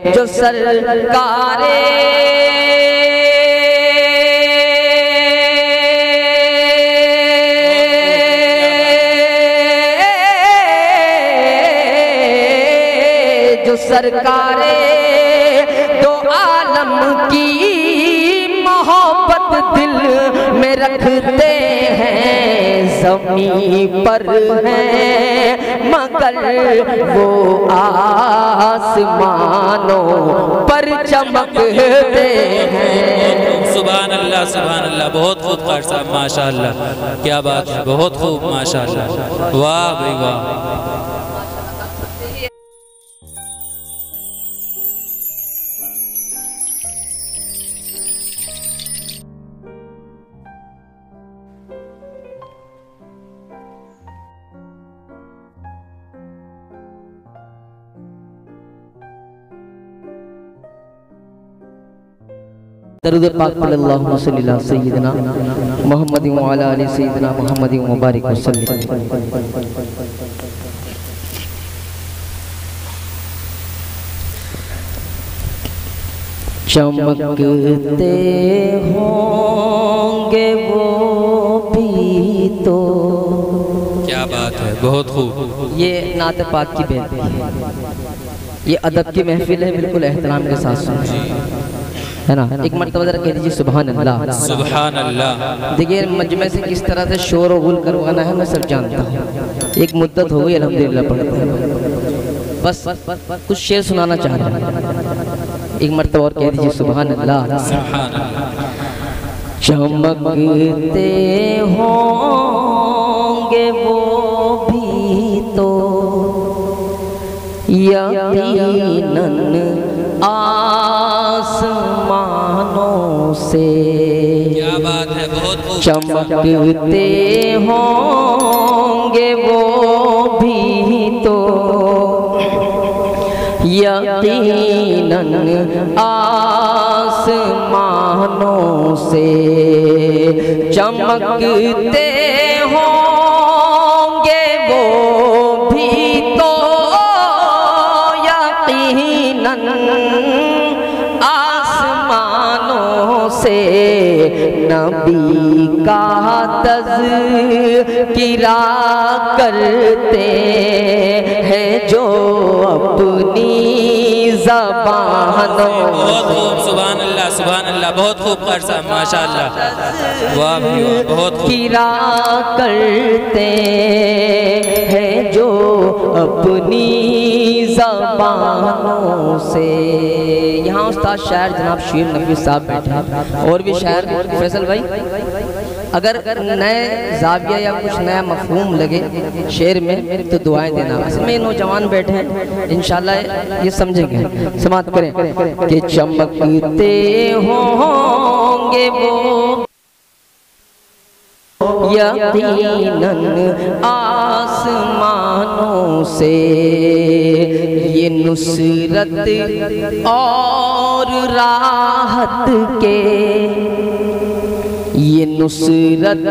जो सरकारे जो सरकारे दो आलम की मोहब्बत दिल में रखते हैं, ज़मीन पर हैं मगर वो आसमानों पर चमकते हैं। सुभान अल्लाह सुभान अल्लाह। बहुत खूब क़ारी साहब, माशाअल्लाह, क्या बात है, बहुत खूब माशाअल्लाह, वाह भाई वाह। दरूद पाक अल्लाहुम्मा सल्ली अला सय्यिदिना मुहम्मद व अला आलि सय्यिदिना मुहम्मद व बारिक वसल्लम। चमकते होंगे वो भी तो, क्या बात है, बहुत खूब। ये नात पाक की बेनती है, ये अदब की महफिल है, बिल्कुल एहतराम के साथ सुनिए, है ना। एक मर्तबा जरा कह दीजिए सुभान अल्लाह सुभान अल्लाह। देखिए मजमे से किस तरह से शोर और गुल करवाना है मैं सब जानता हूँ, एक मुद्दत हो गई अल्हम्दुलिल्लाह पढ़ते हैं, बस कुछ शेर सुनाना चाह रहा हूँ। एक मर्तबा और कह दीजिए सुभान अल्लाह। चमकते होंगे वो भी तो यकीनन आसमानों से, क्या बात है, बहुत खूब। चमकते होंगे वो भी तो यकीनन आसमानों से, चमकते होंगे वो भी तो यकीनन आसमानों से, नबी का तज़किरा करते हैं जो अपनी ज़बानों। बहुत खूब, सुभान अल्लाह सुभान अल्लाह, बहुत खूब क़ारी साहब, माशाअल्लाह, वाह भाई वाह, बहुत खूब। किरा करते हैं जो अपनी ज़बानों से। यहाँ उस्ताद शायर जनाब शीर नबी साहब बैठे हैं, और भी शायर फैसल भाई, अगर नए जाविया या कुछ नया मफहूम लगे शेर में तो दुआएं देना। असल में नौजवान बैठे हैं, इंशाल्लाह ये समझेंगे। समाप्त करें कि चमकते होंगे वो यकीनन आसमानों से, ये नुसरत और राहत के, ये नुसरत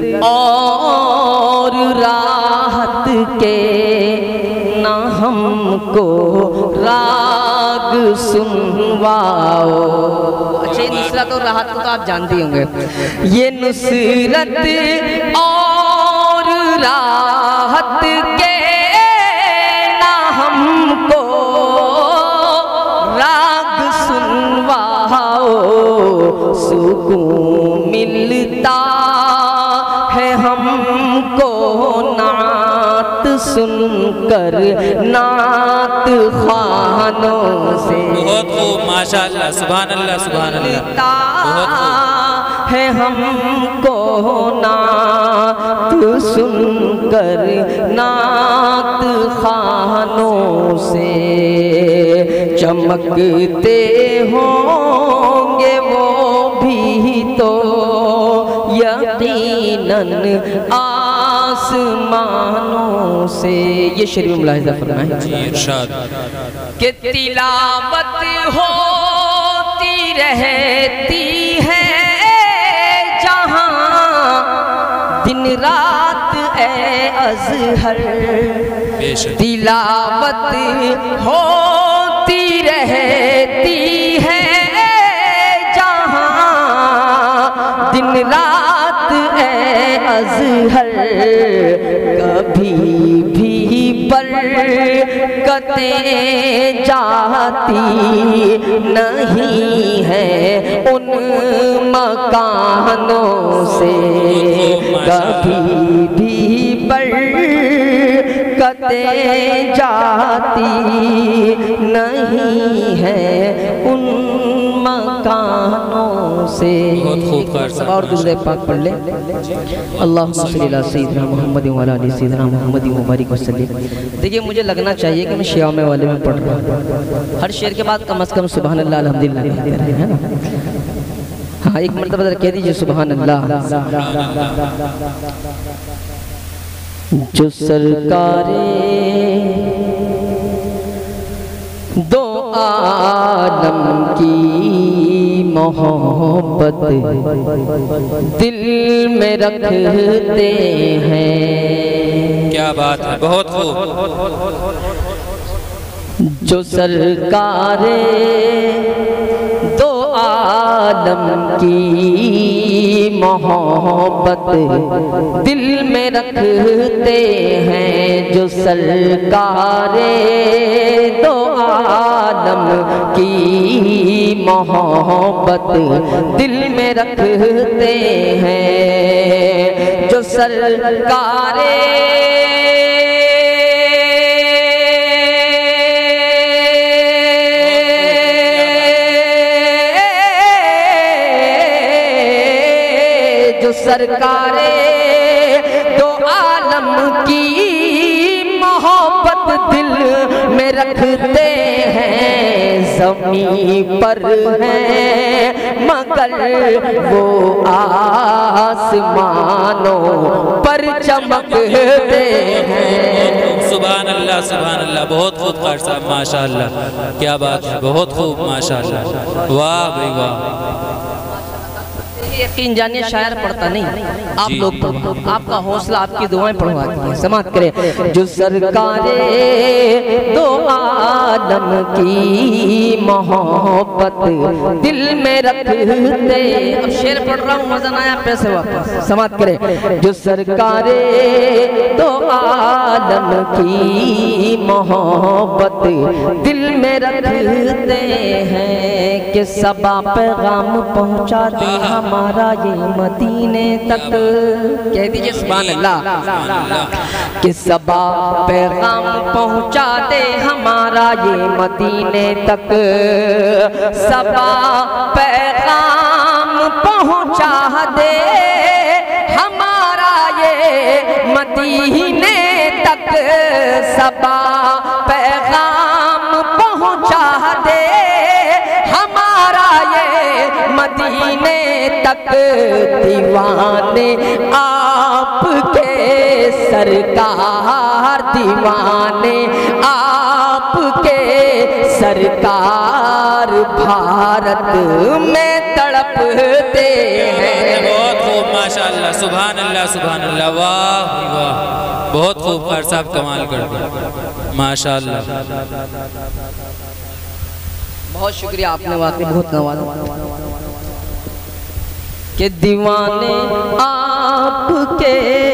और राहत के, ना हमको राग सुनवाओ। अच्छा, ये नुसरत और राहत को तो आप जानते होंगे। ये नुसरत और राहत के, ना हमको राग सुनवाओ, सुकून मिलता है हमको नात सुनकर नात खानों से। बहुत खूब, माशाअल्लाह, सुभान अल्लाह सुभान अल्लाह, बहुत खूब है हमको नात सुनकर नात खानों से, चमकते होंगे वो भी तो यकीनन आसमानों से। ये शरीफ मुलाहिज़ा फरमाएं कि तिलावत होती रहती है जहाँ दिन रात ए अज़हर, तिलावत होती रहे रात ए अज़हर कभी भी बरकतें जाती नहीं है उन मकानों से, कभी भी बरकतें जाती नहीं है उन मकानों से। और दूसरे पाक पढ़ ले, अल्लाहुम्मा सल्ली अला सय्यिदिना मुहम्मद व अला आलि सय्यिदिना मुहम्मद व बारिक वसल्लिम। देखिए मुझे लगना चाहिए कि मैं शिया में वाले में पढ़ रहा हूँ। हर शेर के बाद कम से कम सुभान अल्लाह अल्हम्दुलिल्लाह कहते रहे, है ना। हाँ एक मरतबा कह दीजिए सुभान अल्लाह। जो सरकारे दो आलम की मोहब्बत दिल में रखते हैं। क्या बात है, बहुत खूब। जो सरकारे दो आलम की मोहब्बत दिल में रखते हैं, जो सरकारे दो आलम की मोहब्बत दिल में रखते हैं, जो सरकारे सरकारे दो आलम की मोहब्बत दिल में रखते हैं, ज़मीं पर हैं मगर वो आसमानों पर चमकते हैं। सुभान अल्लाह सुभान अल्लाह, बहुत खूब कार साहब, माशाअल्लाह, क्या बात है, बहुत खूब, माशाअल्लाह, वाह भाई वाह। यकीन जानिए शायर पढ़ता नहीं, आप लोग पढ़ो, आपका हौसला आपकी दुआएं पढ़वाती हैं। समात करें। जो सरकारे दो आलम की मोहब्बत दिल में रखते, अब शेर पढ़ रहा हूँ मजा ना आया पैसे वापस। समात करें। जो सरकारे दो आलम की मोहब्बत दिल में रखते हैं, कि सबा पैगाम पहुँचा दे हमारा ये मदीने तक। कह दीजिए सुभान अल्लाह। कि सबा पैगाम पहुँचा दे हमारा ये मदीने तक, सबा पैगाम पहुँचा दे हमारा ये मदीने तक, सबा पैगाम पहुँचा दे हमारा ये मदीने तक। दीवाने आपके सरकार, दीवाने आपके सरकार भारत में तड़पते हैं। बहुत खूब, माशाअल्लाह, सुभान अल्लाह सुभान अल्लाह, वाह वाह, बहुत खूब कार साहब, कमाल कर दिया, माशाअल्लाह। बहुत शुक्रिया, आपने वाकई बहुत नवाजा। कि दीवाने आपके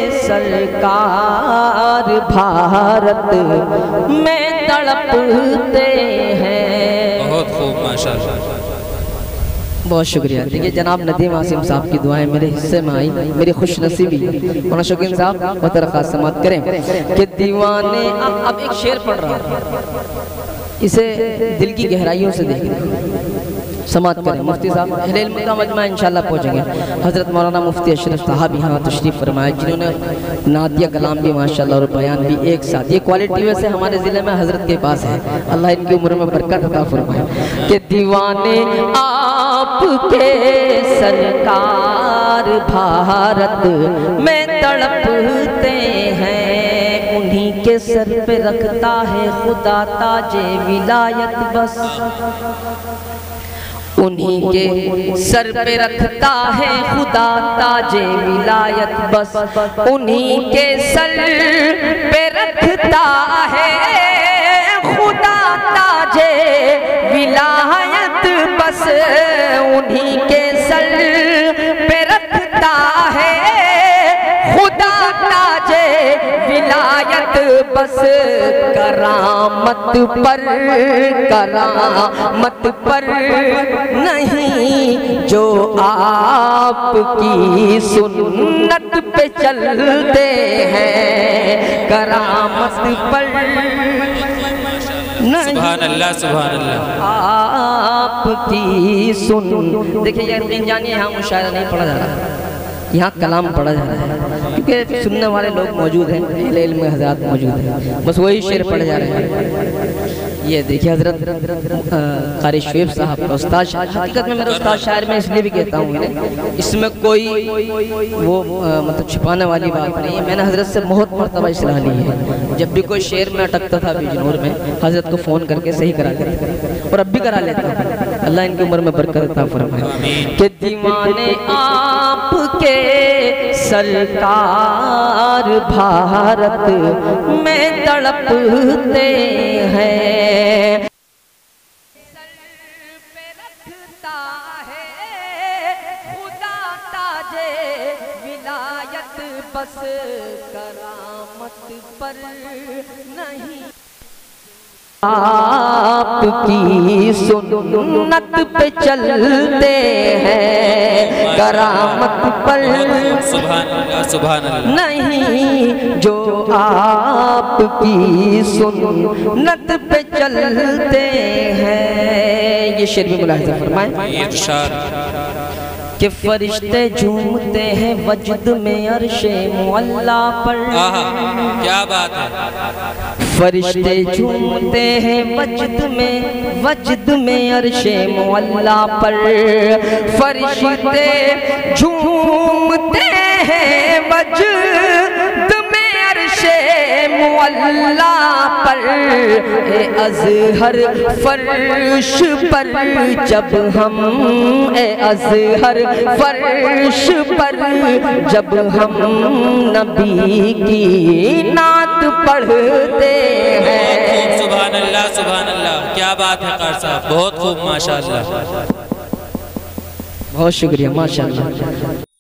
सरकार भारत में तड़पते हैं। बहुत खूब, माशाअल्लाह, बहुत शुक्रिया। देखिए जनाब नदीम आसिम साहब की दुआएं मेरे हिस्से में आई, मेरी खुशनसीबी। मौलाना शौकीन साहब बतौर खास समात करें। कि दीवाने, अब एक शेर पढ़ रहा हूँ, इसे दिल की गहराइयों से देखें, समात करें। मुफ्ती साहब अहले इल्म का मजमा इंशाल्लाह पहुँचेंगे। हज़रत मौलाना मुफ्ती अशरफ साहब यहाँ तशरीफ़ फरमाए, जिन्होंने नादिया कलाम भी माशाल्लाह और बयान भी एक साथ। ये क्वालिटी वैसे हमारे ज़िले में हज़रत के पास है, अल्लाह इनकी उम्र में बरकत अता फरमाए। कि दीवाने आपके सरकार भारत में तड़पते हैं, उन्हीं के सर पे रखता है खुदा ताजे विलायत बस, उन्हीं के सर पे रखता है खुदा ताजे विलायत बस, उन्हीं के सर पे रखता है खुदा ताजे विलायत बस, उन्हीं के सर पे रखता विलायत बस करामत पर नहीं, जो आपकी सुन्नत पे चलते हैं करामत पर नहीं। सुभान अल्लाह, सुभान अल्लाह। आपकी सुन, देखिए यार जानिए, यहाँ मुशायरा नहीं पढ़ा जा रहा, यहाँ कलाम पढ़ा जा रहा है, क्योंकि सुनने वाले लोग मौजूद हैं, अहले इल्म में हज़रात मौजूद हैं, बस वही शेर पढ़े जा रहे हैं। ये देखिए हज़रत क़ारी शुएब साहब का उस्ताद, हकीकत में मेरा उस्ताद शायर मैं इसलिए भी कहता हूँ इन्हें, इसमें कोई वो मतलब छिपाने वाली बात नहीं है। मैंने हज़रत से बहुत मरतबा इस्लाह ली है, जब भी कोई शेर में अटकता था बिजनौर में, हज़रत को फ़ोन करके सही करा लेता और अब भी करा लेता हूँ। अल्लाह इनकी उम्र में बरकत अता फरमाए। कि दीवाने आपके सरकार भारत में तड़पते हैं, सर पे रखता है खुदा ताजे विलायत बस करामत पर नहीं, आपकी सुन्नत पे चलते हैं करामत पर सुभान अल्लाह, सुभान अल्लाह नहीं, जो आपकी सुन्नत पे चलते हैं। ये शेर भी मुलाहिज़ा फरमाएं। इरशाद कि फरिश्ते झूमते हैं वजद में अर्शे मुअल्ला पर, क्या बात है। फरिश्ते झूमते हैं वजद में अर्शे मुअल्ला पर, फरिश्ते झूमते हैं वजद में अर्शे मुअल्ला पर, ए अज़हर फर्श पर जब हम, ए अज़हर फर्श पर जब हम नबी की नात पढ़ते हैं। सुभान अल्लाह, सुभान अल्लाह, क्या बात है क़ारी साहब, बहुत खूब, माशाअल्लाह, बहुत शुक्रिया, माशाअल्लाह।